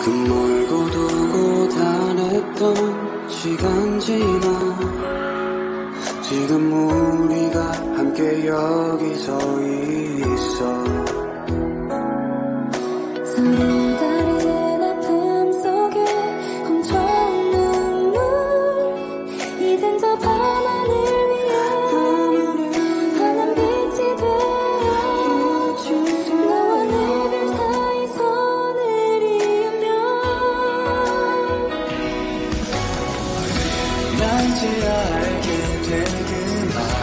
그 멀고 두고 다녔던 시간 지나 지금 우리가 함께 여기 서 있어. 서로 다른 아픔 속에 훔쳐온 눈물, 이젠 저 밤하늘 위에 환한 빛이 되어 너와 내별 사이 손을 이으며 나 이제야 알게 된 그 말,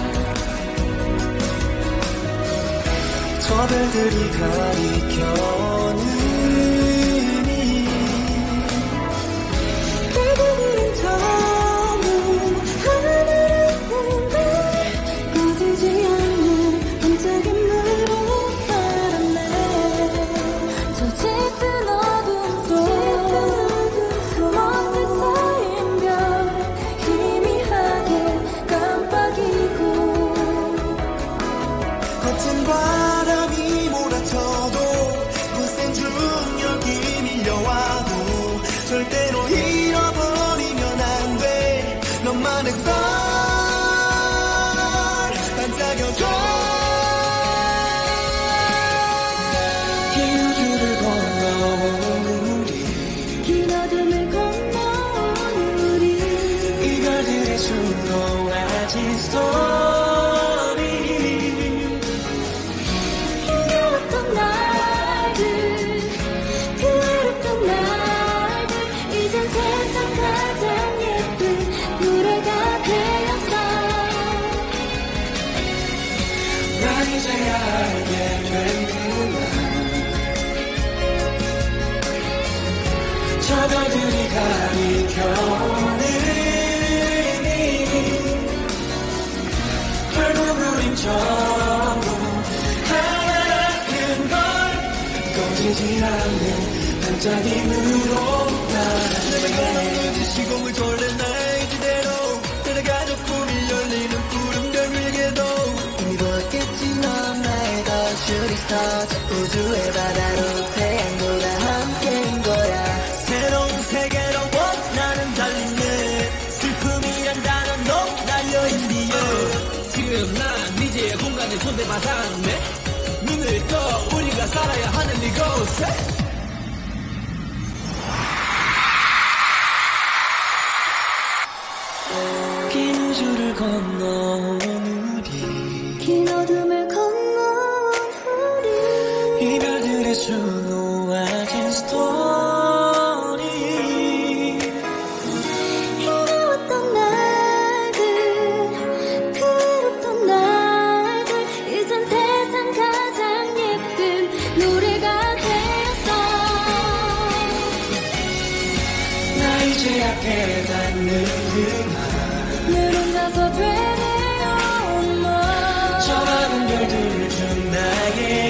저 별들이 가리켜는 결국은 전부 하늘에 꺼지지 않는 반짝임으로 살았네. 저 짙은 어둠 속 먼지 쌓인 별 희미하게 깜빡이고 거친 바람이 몰아쳐도 거센 중력이 밀려와도 절대로 잃어버리면 안 돼. 너만의 걸 반짝여줘. 긴 우주를 건너온 우리, 긴 어둠을 건너온 우리, 이별들의 수놓아진 스토리. 힘겨웠던 날들, 그 외롭던 날들, 이젠 세상 가장 예쁜 노래가 되었어. 나 이제야 알게 된 그날, 저 별들이 가리켜오는 결국 우린 전부 하나라는 걸 꺼지지 않는 반짝임으로 나아가네. 시공을 돌려 나의 지대로 따라가죠. 꿈이 열리는 푸른 별 위에도 이미 보았겠지. 넌 나의 더 슈리스타. 저 우주의 바다로 태양보다 함께인 거야. 새로운 세계로 나는 달리네. 슬픔이란 단어로 날려있니. 지금 난 미지의 공간에 손대받았네. 눈을 떠 우리가 살아야 하는 이곳에. 긴 우주를 건너온 우리, 긴 어둠을 건너온 우리, 이별들의 수놓아진 스토리. 힘겨웠던 날들, 그 외롭던 날들, 이젠 세상 가장 예쁜 노래가 되었어. 나 이제야 깨닫는 그날, 늘 혼자서 되뇌어 엄마. 저 많은 별들 중 나의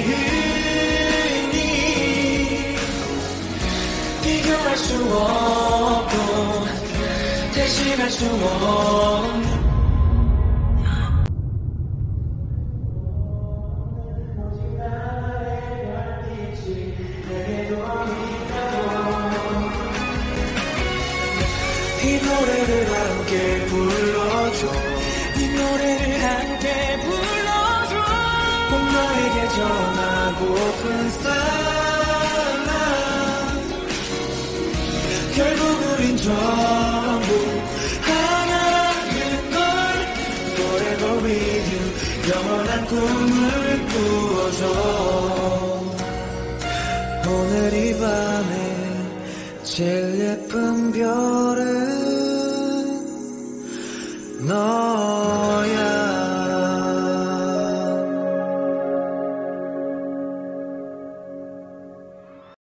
은희, 비교할 수 없고 대신할 수 없는 이 노래를 함께 불러줘. 이 노래를 함께 불러줘. 꼭 너에게 전하고픈 사랑. 결국 우린 전부 하나라는 걸. Forever with you. 영원한 꿈을 꾸어줘. 오늘 이 밤에 제일 예쁜 별은 너.